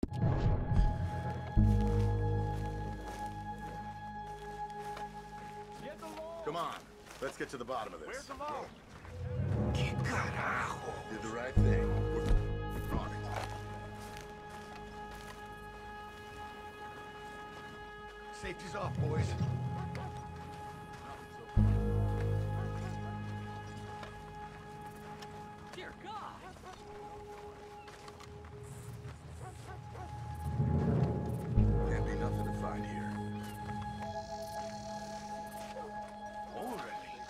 Come on, let's get to the bottom of this. Where's the loan? Que carajo? Did the right thing. We're on it. Safety's off, boys. Dear God! Can't be nothing to find here. Already.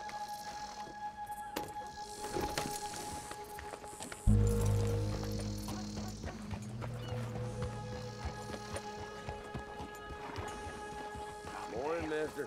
Morning, mister.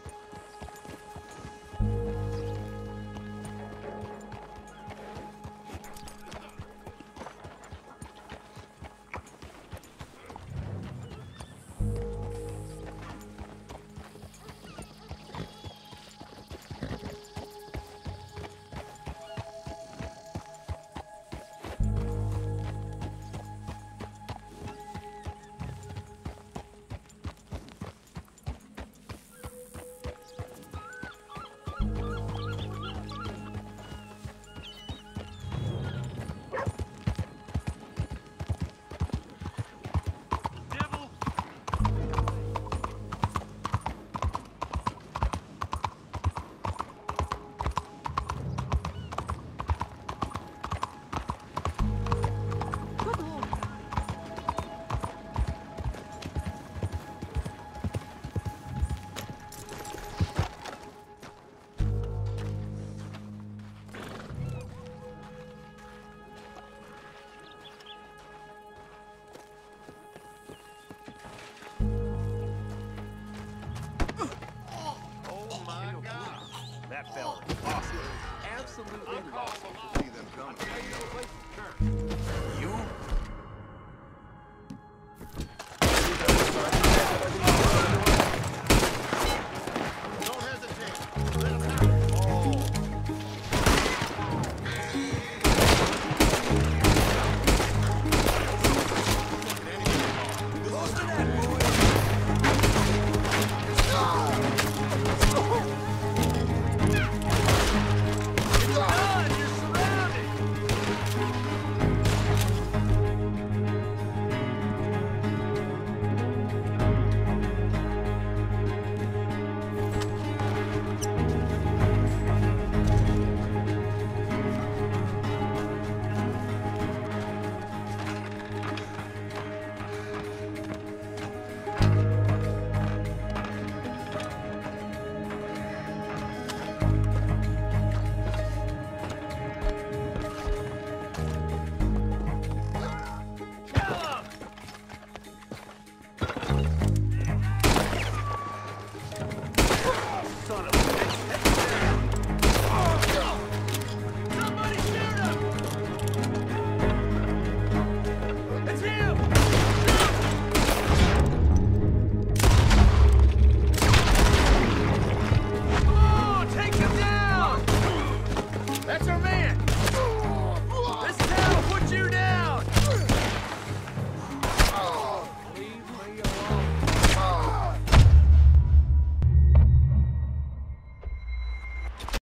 That fella is awesome. Absolutely awesome. See them coming. You